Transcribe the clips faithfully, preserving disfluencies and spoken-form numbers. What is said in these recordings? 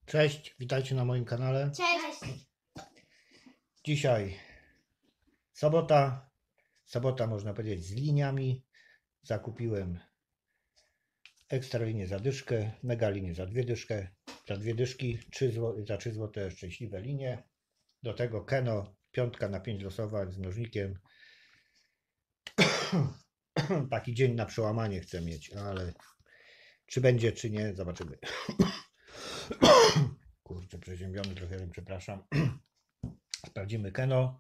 Cześć, witajcie na moim kanale. Cześć! Dzisiaj sobota. Sobota, można powiedzieć, z liniami. Zakupiłem ekstra linię za dyszkę, mega linię za dwie dyszkę, za dwie dyszki, trzy zł, za trzy złote szczęśliwe linie. Do tego Keno, piątka na pięć losowań z mnożnikiem. Taki dzień na przełamanie chcę mieć, ale czy będzie, czy nie, zobaczymy. Kurczę, przeziębiony trochę, przepraszam. Sprawdzimy Keno.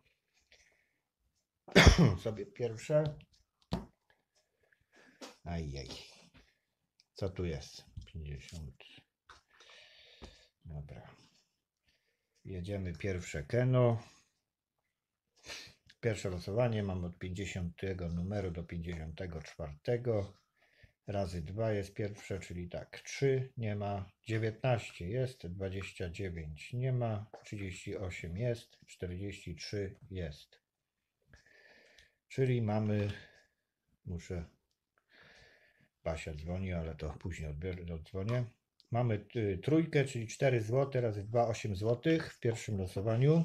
Sobie pierwsze. Ajej. Co tu jest? pięćdziesiąt. Dobra. Jedziemy pierwsze Keno. Pierwsze losowanie mam od pięćdziesiątego numeru do pięćdziesiątego czwartego. Razy dwa jest pierwsze, czyli tak, trzy nie ma, dziewiętnaście jest, dwadzieścia dziewięć nie ma, trzydzieści osiem jest, czterdzieści trzy jest. Czyli mamy, muszę, Basia dzwoni, ale to później oddzwonię. Mamy y, trójkę, czyli cztery złote razy dwa, osiem złotych w pierwszym losowaniu.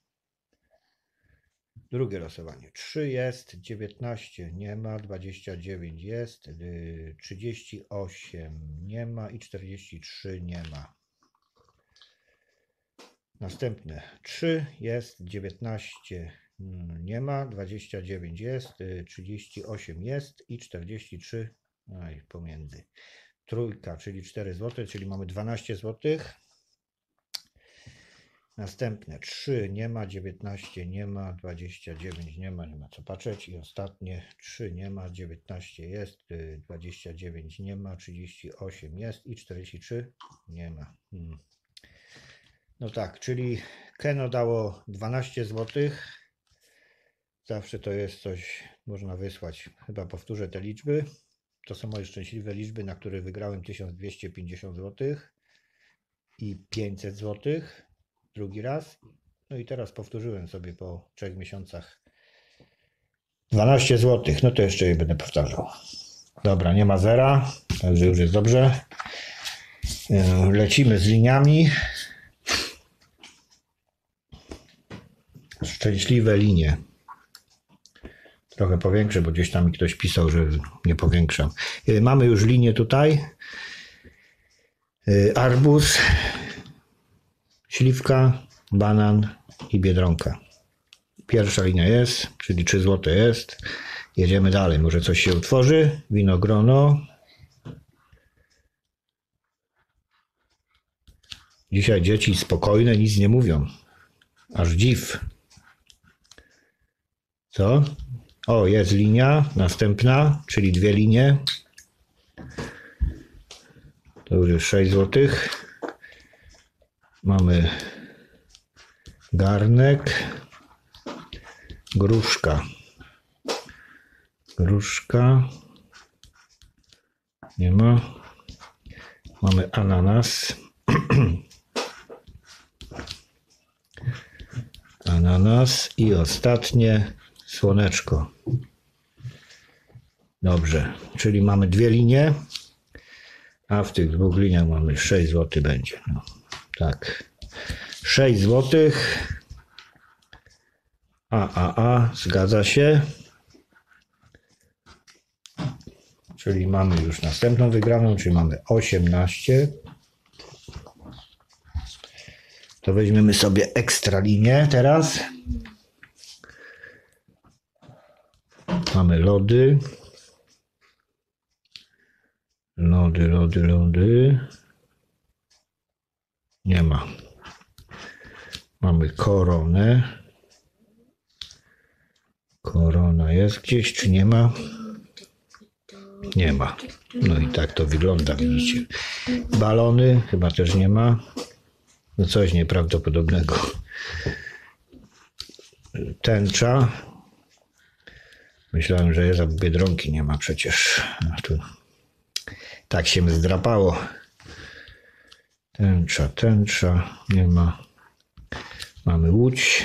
Drugie losowanie. trzy jest, dziewiętnaście nie ma, dwadzieścia dziewięć jest, trzydzieści osiem nie ma i czterdzieści trzy nie ma. Następne. trzy jest, dziewiętnaście nie ma, dwadzieścia dziewięć jest, trzydzieści osiem jest i czterdzieści trzy aj, pomiędzy. Trójka, czyli cztery złote, czyli mamy dwanaście złotych. Następne trzy nie ma, dziewiętnaście nie ma, dwadzieścia dziewięć nie ma, nie ma co patrzeć. I ostatnie trzy nie ma, dziewiętnaście jest, dwadzieścia dziewięć nie ma, trzydzieści osiem jest i czterdzieści trzy nie ma. Hmm. No tak, czyli Keno dało dwanaście złotych. Zawsze to jest coś, można wysłać. Chyba powtórzę te liczby. To są moje szczęśliwe liczby, na które wygrałem tysiąc dwieście pięćdziesiąt złotych i pięćset złotych. Drugi raz. No i teraz powtórzyłem sobie po trzech miesiącach dwanaście złotych. No to jeszcze je będę powtarzał. Dobra, nie ma zera, także już jest dobrze. Lecimy z liniami. Szczęśliwe linie. Trochę powiększę, bo gdzieś tam mi ktoś pisał, że nie powiększam. Mamy już linię tutaj. Arbuz, śliwka, banan i biedronka. Pierwsza linia jest, czyli trzy złote jest. Jedziemy dalej, może coś się utworzy. Winogrono. Dzisiaj dzieci spokojne, nic nie mówią. Aż dziw. Co? O, jest linia następna, czyli dwie linie. To już jest sześć złotych. Mamy garnek, gruszka, gruszka, nie ma, mamy ananas, ananas i ostatnie słoneczko. Dobrze, czyli mamy dwie linie, a w tych dwóch liniach mamy sześć złotych będzie. No. Tak, sześć złotych. A, a, a, zgadza się. Czyli mamy już następną wygraną, czyli mamy osiemnaście. To weźmiemy sobie ekstra linię teraz. Mamy lody. Lody, lody, lody. Nie ma. Mamy koronę. Korona jest gdzieś, czy nie ma? Nie ma. No i tak to wygląda, widzicie. Balony chyba też nie ma. No coś nieprawdopodobnego. Tęcza. Myślałem, że jest, a biedronki nie ma przecież. No tu tak się zdrapało. Tęcza, tęcza, nie ma. Mamy łódź.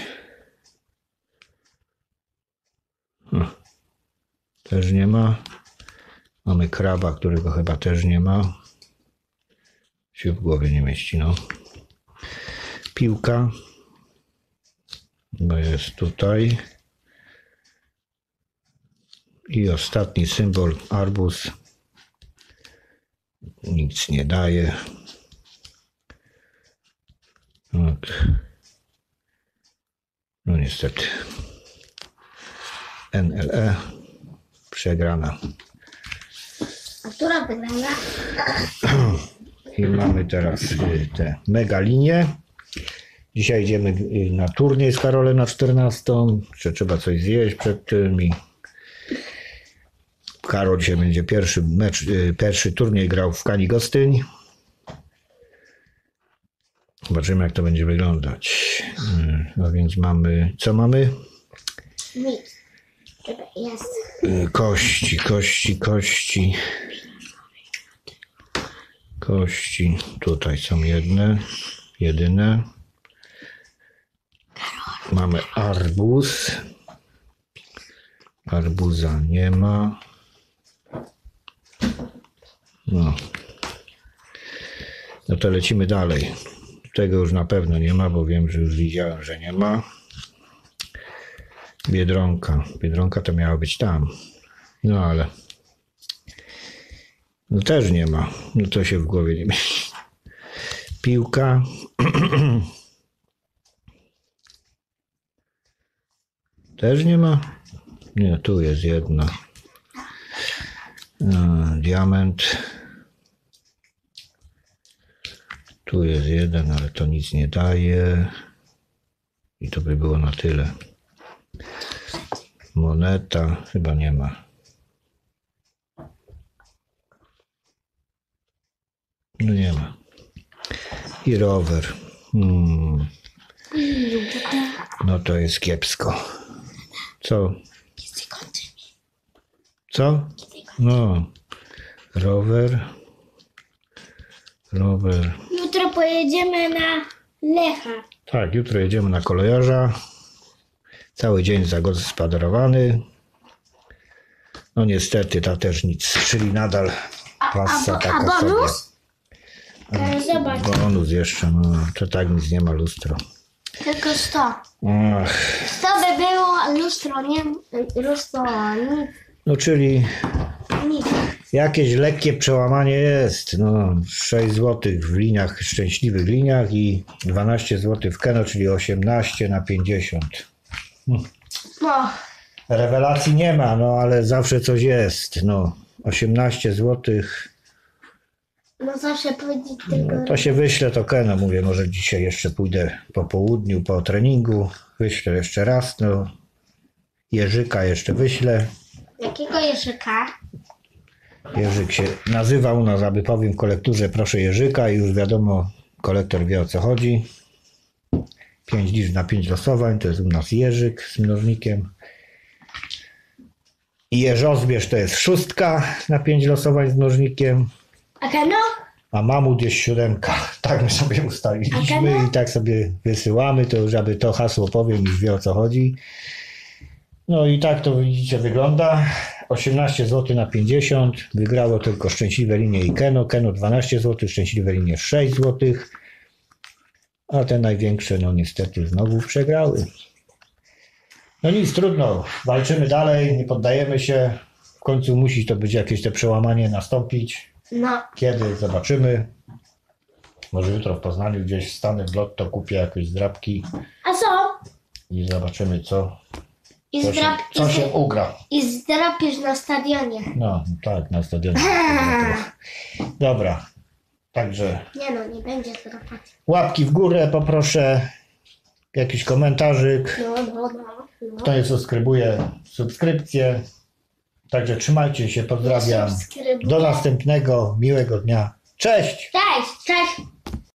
No, też nie ma. Mamy kraba, którego chyba też nie ma. Się w głowie nie mieści, no. piłka. No jest tutaj. I ostatni symbol, arbuz. Nic nie daje. Tak. No niestety. N L E przegrana. A która wygrana? I mamy teraz te mega linie. Dzisiaj idziemy na turniej z Karolem na czternastą. Jeszcze trzeba coś zjeść przed tym. I Karol dzisiaj będzie pierwszy mecz, pierwszy turniej grał w Kani Gostyń. Zobaczymy, jak to będzie wyglądać. No więc mamy, co mamy? Nic. Czekaj, jest. Kości, kości, kości. Kości. Tutaj są jedne, jedyne. Mamy arbuz. Arbuza nie ma. No. No to lecimy dalej. Tego już na pewno nie ma, bo wiem, że już widziałem, że nie ma. Biedronka. Biedronka to miała być tam. No ale no też nie ma. No to się w głowie nie mieści. Piłka. Też nie ma? Nie, tu jest jedna. Diament. Tu jest jeden, ale to nic nie daje. I to by było na tyle. Moneta chyba nie ma. No nie ma. I rower. Hmm. No to jest kiepsko. Co? Co? No. Rower. Rower. Jutro pojedziemy na Lecha. Tak, jutro jedziemy na kolejarza. Cały dzień zagospodarowany. No niestety, ta też nic, czyli nadal pasa a, taka a bonus? sobie. Teraz zobacz. Bonus jeszcze, no to tak nic nie ma, lustro. Tylko sto. Ach, sto by było, lustro nie, lustro nic. no czyli Nic. jakieś lekkie przełamanie jest. No sześć złotych w liniach, szczęśliwych liniach i dwanaście złotych w Keno, czyli osiemnaście na pięćdziesiąt. No. Rewelacji nie ma, no ale zawsze coś jest. No osiemnaście złotych. No zawsze powiedzieć tylko. No, to się wyślę to Keno, mówię, może dzisiaj jeszcze pójdę po południu, po treningu. Wyślę jeszcze raz, no. Jerzyka jeszcze wyślę. Jakiego Jerzyka? Jerzyk się nazywa u nas, aby powiem w kolekturze proszę Jerzyka i już wiadomo, kolektor wie o co chodzi. pięć liczb na pięć losowań, to jest u nas Jerzyk z mnożnikiem. I Jeżozbierz to jest szóstka na pięć losowań z mnożnikiem. A Keno? A mamut jest siódemka. Tak my sobie ustaliliśmy i tak sobie wysyłamy, to już aby to hasło powiem, już wie o co chodzi. No i tak to widzicie wygląda. osiemnaście złotych na pięćdziesiąt. Wygrało tylko szczęśliwe linie i Keno. Keno dwanaście złotych, szczęśliwe linie sześć złotych. A te największe no niestety znowu przegrały. No nic, trudno. Walczymy dalej, nie poddajemy się. W końcu musi to być jakieś te przełamanie nastąpić. No. Kiedy? Zobaczymy. Może jutro w Poznaniu gdzieś stanę w lotto, kupię jakieś zdrabki A co? i zobaczymy co, I, co, się, zdrap, co i, się z- ugra. I zdrapiesz na stadionie. No tak, na stadionie. Dobra, także Nie no, nie będzie zdrapać. łapki w górę poproszę, jakiś komentarzyk. No, no, no. no. Kto nie subskrybuje, subskrypcję. Także trzymajcie się, pozdrawiam. Subskrybuj. Do następnego, miłego dnia. Cześć! Cześć, cześć.